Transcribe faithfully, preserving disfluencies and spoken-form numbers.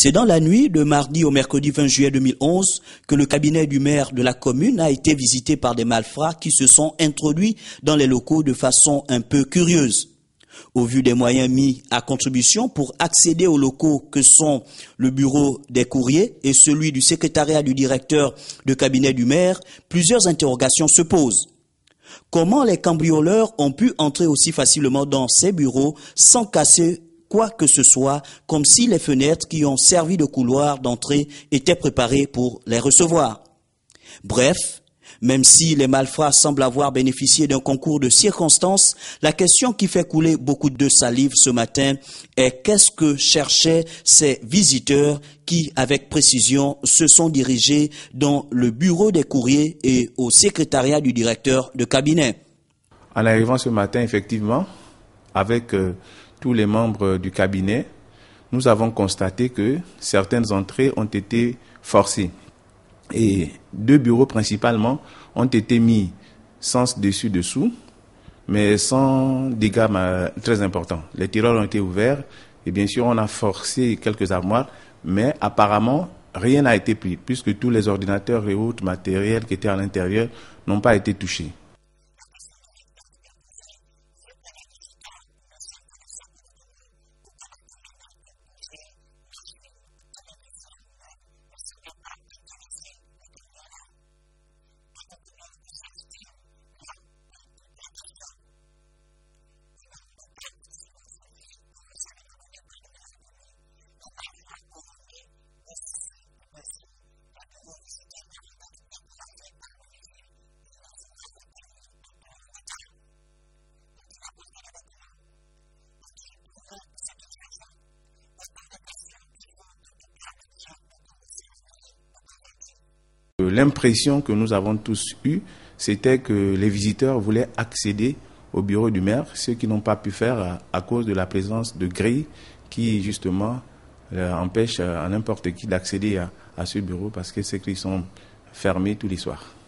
C'est dans la nuit de mardi au mercredi vingt juillet deux mille onze que le cabinet du maire de la commune a été visité par des malfrats qui se sont introduits dans les locaux de façon un peu curieuse. Au vu des moyens mis à contribution pour accéder aux locaux que sont le bureau des courriers et celui du secrétariat du directeur de cabinet du maire, plusieurs interrogations se posent. Comment les cambrioleurs ont pu entrer aussi facilement dans ces bureaux sans casser quoi que ce soit, comme si les fenêtres qui ont servi de couloir d'entrée étaient préparées pour les recevoir? Bref, même si les malfrats semblent avoir bénéficié d'un concours de circonstances, la question qui fait couler beaucoup de salive ce matin est qu'est-ce que cherchaient ces visiteurs qui, avec précision, se sont dirigés dans le bureau des courriers et au secrétariat du directeur de cabinet. En arrivant ce matin, effectivement, avec euh, tous les membres du cabinet, nous avons constaté que certaines entrées ont été forcées. Et deux bureaux principalement ont été mis sens dessus-dessous, mais sans dégâts très importants. Les tiroirs ont été ouverts et bien sûr on a forcé quelques armoires, mais apparemment rien n'a été pris, puisque tous les ordinateurs et autres matériels qui étaient à l'intérieur n'ont pas été touchés. L'impression que nous avons tous eue, c'était que les visiteurs voulaient accéder au bureau du maire, ce qu'ils n'ont pas pu faire à, à cause de la présence de grilles qui, justement, euh, empêchent à n'importe qui d'accéder à, à ce bureau parce que ces grilles sont fermées tous les soirs.